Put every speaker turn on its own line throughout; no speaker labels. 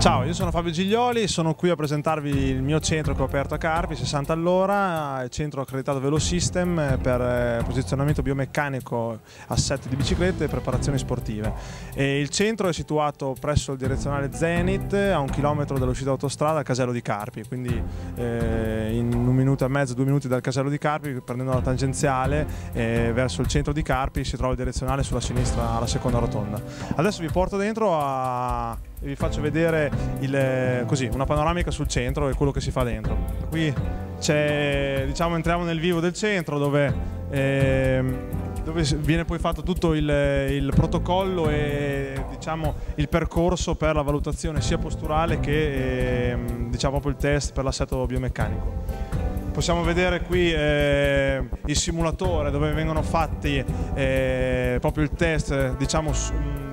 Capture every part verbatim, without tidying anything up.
Ciao, io sono Fabio Giglioli, sono qui a presentarvi il mio centro che ho aperto a Carpi, sessanta all'ora, il centro accreditato Velosystem per posizionamento biomeccanico, assetto di biciclette e preparazioni sportive. E il centro è situato presso il direzionale Zenit, a un chilometro dall'uscita autostrada al casello di Carpi, quindi eh, in un minuto e mezzo, due minuti dal casello di Carpi, prendendo la tangenziale eh, verso il centro di Carpi si trova il direzionale sulla sinistra alla seconda rotonda. Adesso vi porto dentro a... e vi faccio vedere il, così, una panoramica sul centro e quello che si fa dentro. Qui c'è, diciamo, entriamo nel vivo del centro dove, eh, dove viene poi fatto tutto il, il protocollo e, diciamo, il percorso per la valutazione sia posturale che eh, diciamo, proprio il test per l'assetto biomeccanico. Possiamo vedere qui eh, il simulatore dove vengono fatti eh, proprio il test, diciamo, su,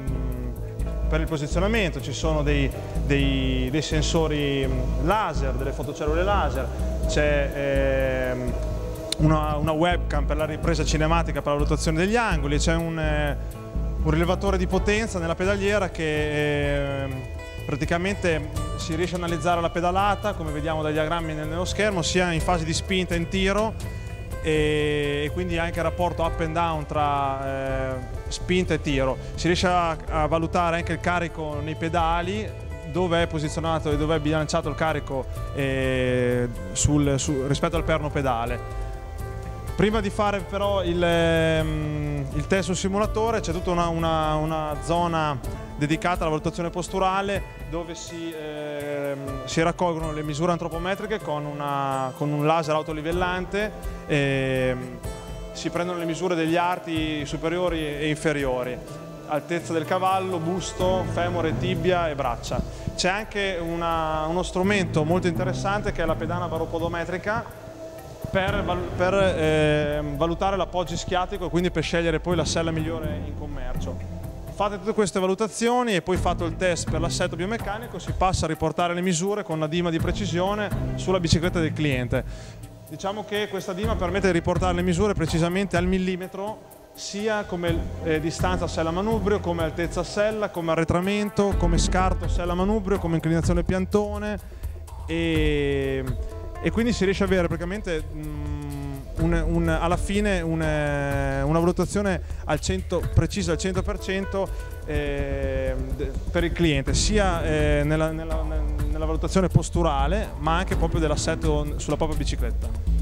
per il posizionamento. Ci sono dei, dei, dei sensori laser, delle fotocellule laser, c'è eh, una, una webcam per la ripresa cinematica per la valutazione degli angoli, c'è un, eh, un rilevatore di potenza nella pedaliera che eh, praticamente si riesce a analizzare la pedalata, come vediamo dai diagrammi nello schermo, sia in fase di spinta e in tiro, e quindi anche il rapporto up and down tra eh, spinta e tiro. Si riesce a, a valutare anche il carico nei pedali, dove è posizionato e dove è bilanciato il carico eh, sul, su, rispetto al perno pedale. Prima di fare però il, ehm, il test sul simulatore c'è tutta una, una, una zona dedicata alla valutazione posturale dove si, eh, si raccolgono le misure antropometriche con, una, con un laser autolivellante, e si prendono le misure degli arti superiori e inferiori, altezza del cavallo, busto, femore, tibia e braccia. C'è anche una, uno strumento molto interessante che è la pedana baropodometrica per, per eh, valutare l'appoggio ischiatico e quindi per scegliere poi la sella migliore in commercio. Fate tutte queste valutazioni e poi fatto il test per l'assetto biomeccanico si passa a riportare le misure con una dima di precisione sulla bicicletta del cliente. Diciamo che questa dima permette di riportare le misure precisamente al millimetro, sia come eh, distanza sella manubrio, come altezza sella, come arretramento, come scarto sella manubrio, come inclinazione piantone, e, e quindi si riesce ad avere praticamente mh, Un, un, alla fine un, una valutazione al cento, precisa al cento per cento eh, per il cliente, sia eh, nella, nella, nella valutazione posturale ma anche proprio dell'assetto sulla propria bicicletta.